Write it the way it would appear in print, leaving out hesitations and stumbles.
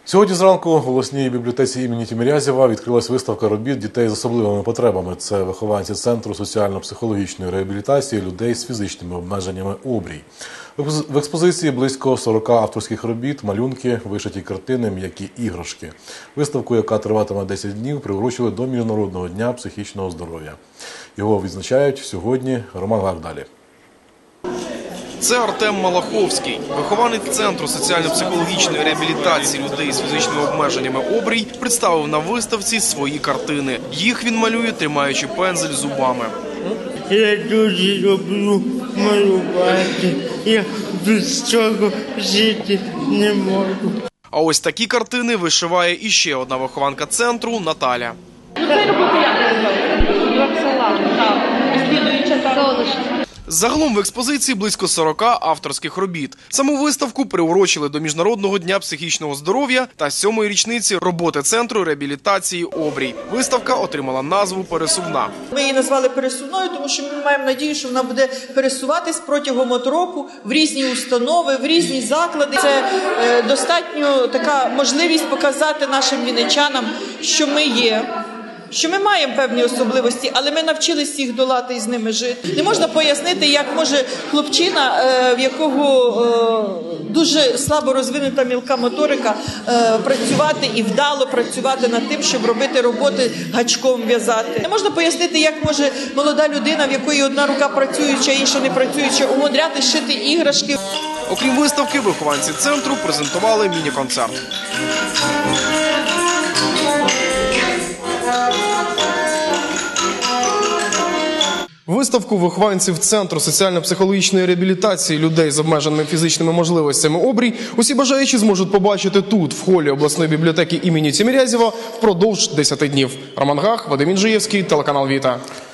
Сьогодні зранку в обласній бібліотеці імені Тімірязєва відкрилась виставка робіт дітей з особливими потребами. Це вихованці Центру соціально-психологічної реабілітації людей з фізичними обмеженнями «Обрій». В експозиції близько 40 авторських робіт, малюнки, вишиті картини, м'які іграшки. Виставку, яка триватиме 10 днів, приурочили до Міжнародного дня психічного здоров'я. Його відзначають сьогодні. Роман Гак. Це Артем Малаховський, вихованець Центру соціально-психологічної реабілітації людей з фізичними обмеженнями «Обрій», представив на виставці свої картини. Їх він малює, тримаючи пензель зубами. Я дуже люблю малювати, я без цього жити не можу. А ось такі картини вишиває іще одна вихованка центру – Наталя. Загалом в експозиції близько 40 авторських робіт. Саму виставку приурочили до Міжнародного дня психічного здоров'я та 7-ї річниці роботи Центру реабілітації «Обрій». Виставка отримала назву «Пересувна». Ми її назвали «Пересувною», тому що ми маємо надію, що вона буде пересуватись протягом року в різні установи, в різні заклади. Це достатньо така можливість показати нашим вінничанам, що ми є. Що ми маємо певні особливості, але ми навчились їх долати і з ними жити. Не можна пояснити, як може хлопчина, в якого дуже слабо розвинута мілка моторика, працювати і вдало працювати над тим, щоб робити роботи гачком в'язати. Не можна пояснити, як може молода людина, в якої одна рука працююча, інша не працююча, умудряти шити іграшки. Окрім виставки, вихованці центру презентували міні-концерт. Виставку вихованців Центру соціально-психологічної реабілітації людей з обмеженими фізичними можливостями «Обрій» усі бажаючі зможуть побачити тут, в холі обласної бібліотеки імені Тімірязєва, впродовж 10 днів. Роман Гак, Вадим Інжиєвський, телеканал «Віта».